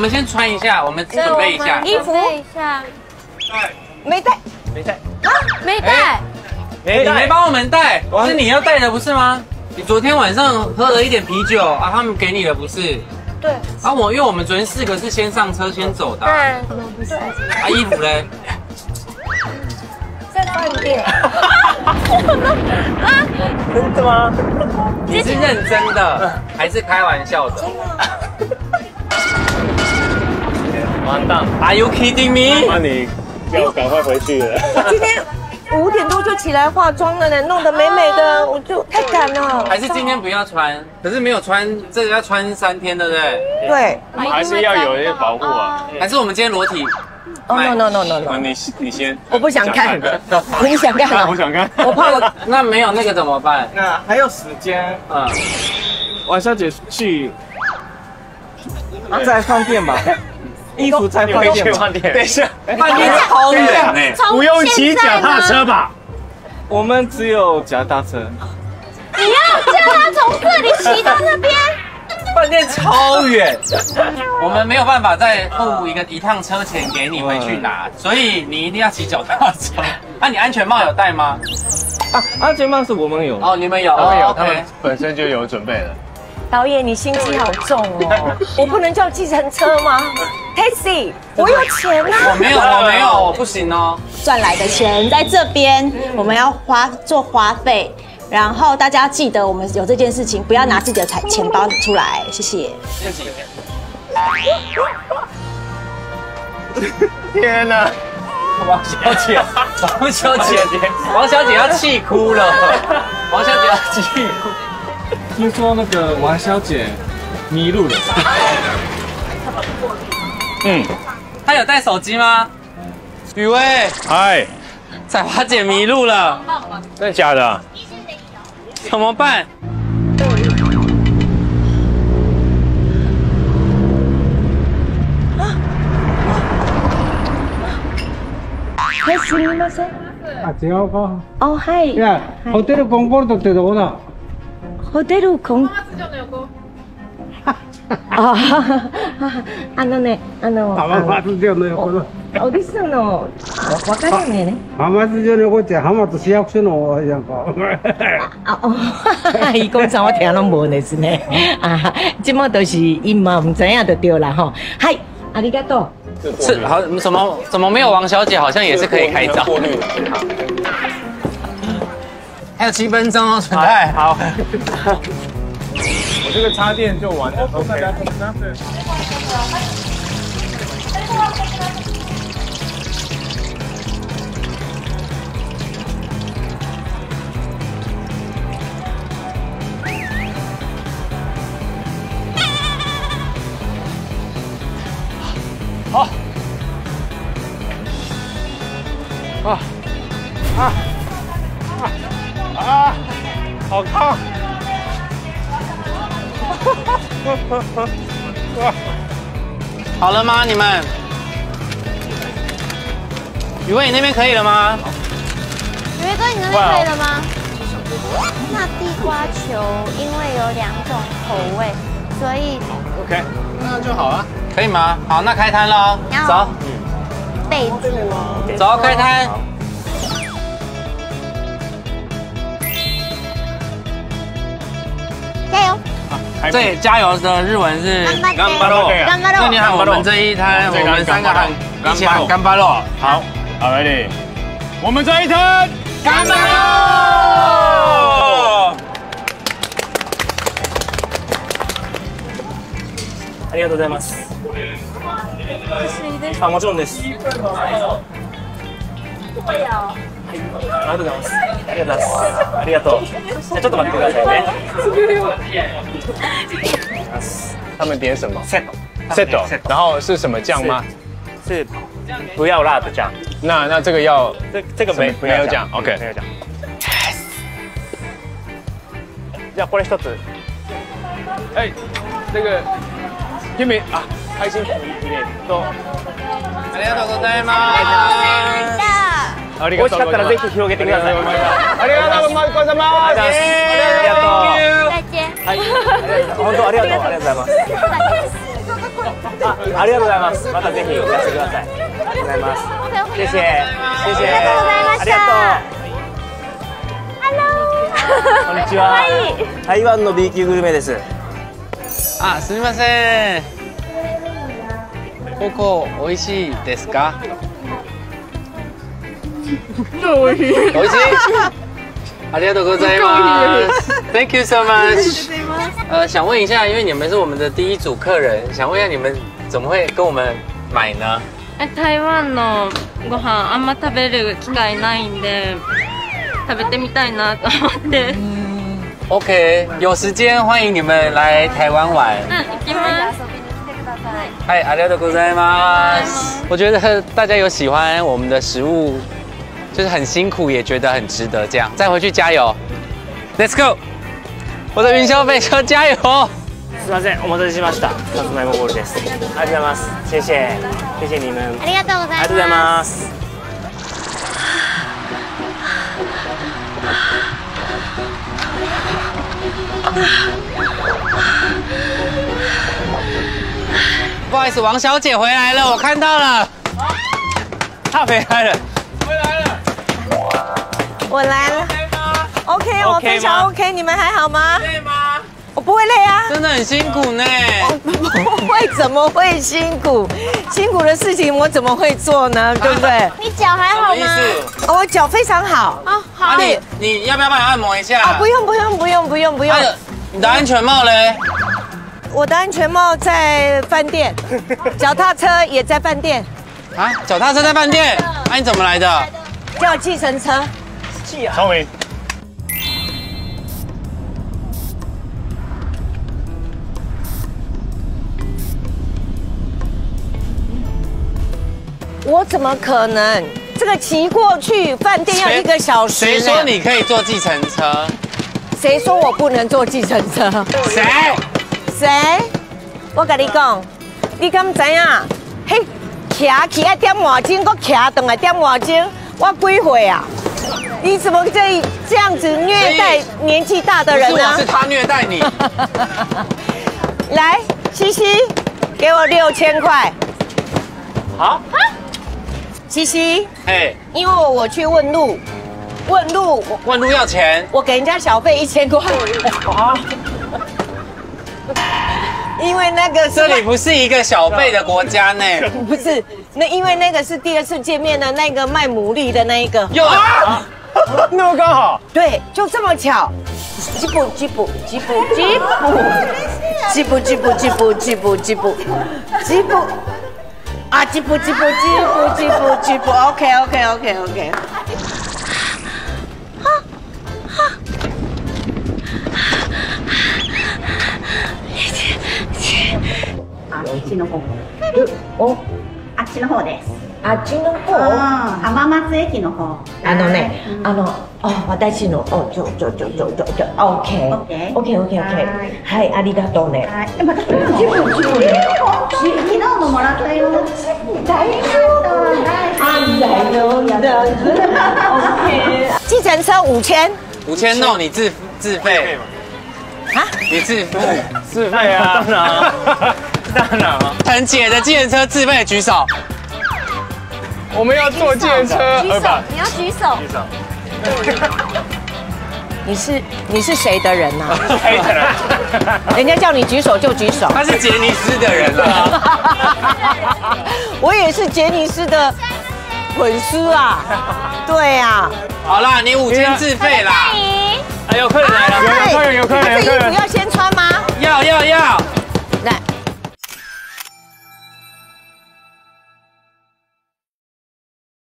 们先穿一下，我们准备一下衣服。没带。 没带。 啊，没带。 你没帮我们带，是你要带的不是吗？你昨天晚上喝了一点啤酒啊，他们给你的不是？ 对。 啊，因为我们昨天4个是先上车先走的。 不是。 啊，衣服嘞？ 在饭店。 真的吗？ 你是认真的还是开玩笑的？ 完蛋 ！Are you kidding me？ 那你要赶快回去了。 我今天5点多就起来化妆了呢，弄得美美的，我就太赶了。 还是今天不要穿？可是没有穿，这个要穿3天，对不对？ 对。 还是要有一些保护啊。 还是我们今天裸体？ 哦 no， 你先。 我不想看。你想看啊？ 我想看。 我怕我。 那没有那个怎么办？ 那还有时间。王小姐去。在饭店吧。衣服在饭店。等一下， 饭店超远呢， 不用骑脚踏车吧？我们只有脚踏车。 你要叫他从这里骑到那边？ 饭店超远，我们没有办法再付一趟车钱给你回去拿，所以你一定要骑脚踏车。那你安全帽有戴吗？ 安全帽是我们有。 哦，你们有， 他们本身就有准备了。 导演，你心机好重哦！我不能叫计程车吗 ？Taxi， 我有钱啊！ 我没有，我不行哦。 赚来的钱在这边，我们要做花费。然后大家记得，我们有这件事情，不要拿自己的钱包出来，谢谢。 谢谢。 天哪！王小姐要气哭了，王小姐要气哭。 听说那个王小姐迷路了。 她有带手机吗？雨薇， 嗨， 彩华姐迷路了， 真的假的？ 怎么办？ すみません。 違うか。 はい。 いや、ホテルコンコルドってどこだ？ ホテルコン。 浜松城の横の。 オーディションの分かるよね。 浜松城の横って浜松市役所のやんか。 伊讲啥我听拢无ですね。这么都是伊嘛唔知影就对啦吼。はい、ありがとう。 是好，怎么没有王小姐？好像也是可以开照。还有7分钟哦，准太好。 我这个插电就完了。OK。好。好烫！ 好了吗？你们？雨薇，你那边可以了吗？ 雨薇哥，你那边可以了吗？那地瓜球因为有2种口味，所以 OK， 那就好了。 可以吗？好，那开摊喽，走。 备注哦。 走，开摊。 加油！ 这加油的日文是干巴肉。 那你喊我们这一摊，我们3个喊一起喊干巴肉。 好 ，Ready， 我们这一摊干巴肉。ありがとうございます。もちろんです。ありがとうございます。ありがとうございます。ありがとう。じゃあちょっと待ってくださいね。他们点什么 ？set，然后是什么酱吗？ 是不要辣的酱。 那这个要这个没有酱 ，OK， 没有酱。じゃあこれ1つ。 哎，这个ยูมิ啊，开心。 ありがとうございます。 美味しかったらぜひ広げてください。 ありがとうございます。 ありがとう。 再见。 はい。本当ありがとうございます。 ありがとうございます。またぜひいらしてください。ありがとうございます。谢谢谢谢。 ありがとうございました。 こんにちは。台湾の B 級グルメです。 あ、すみません。ここ美味しいですか？美味しい。美味しい。ありがとうございます。Thank you so much。想问一下，因为你们是我们的第一组客人，想问一下你们怎么会跟我们买呢？ 台湾のご飯あんま食べる機会ないんで食べてみたいなと思って。 OK， 有时间欢迎你们来台湾玩。 行きます。 嗨，ありがとうございます。我觉得大家有喜欢我们的食物，就是很辛苦，也觉得很值得。这样再回去加油 ，Let's go！ 我的云霄飞车加油！ すみません、お待たせしました。さつまいもボールです。ありがとうございます。谢谢，谢谢你们。 ありがとうございます。 ありがとうございます。 不好意思，王小姐回来了，我看到了，她回来了， 我来了。OK， 我非常 OK， 你们还好吗？ 累吗？ 我不会累啊， 真的很辛苦呢。 不会，怎么会辛苦？辛苦的事情我怎么会做呢？对不对？ 你脚还好吗？ 什么意思？ 我脚非常好。 啊，好。 你要不要帮你按摩一下？ 啊，不用不用不用不用不用。 你的安全帽嘞？ 我的安全帽在饭店，脚踏车也在饭店。 啊，脚踏车在饭店？那你怎么来的？ 叫计程车。 聪明。 我怎么可能？这个骑过去饭店要1个小时。 谁说你可以坐计程车？ 谁说我不能坐计程车？ 谁？ 谁？我跟你讲，你敢知影？嘿，徛去爱点外钟，搁徛等来点外钟，我几岁啊？你怎么可以这样子虐待年纪大的人呢？ 是他虐待你。 来，西西，给我6000块。 好。 西西， 哎， 因为我去问路要钱， 我给人家小费1000块。因为那个这里不是一个小费的国家呢。 不是，那因为那个是第2次见面的那个卖牡蛎的那一个。 又啊， 那么刚好。 对，就这么巧。吉普，啊，吉普 ，OK。 あっちの方。 お、 あっちの方です。 あっちの方。 浜松駅の方。 私の、OK。はい、ありがとうね。 またジブね。昨日ももらったよ。大丈夫だ。OK。 计程车5000。 5000弄你自费。啊？你自付？ 自费啊！当然啊！ 陈姐的计程车自费举手。 我们要坐计程车， 举手，你要举手。 你是谁的人呐？ 黑的人， 人家叫你举手就举手。 他是杰尼斯的人啊。 我也是杰尼斯的粉丝啊。对啊。 好啦，你5000自费啦。 哎，有客人来了，有客人。 这衣服要先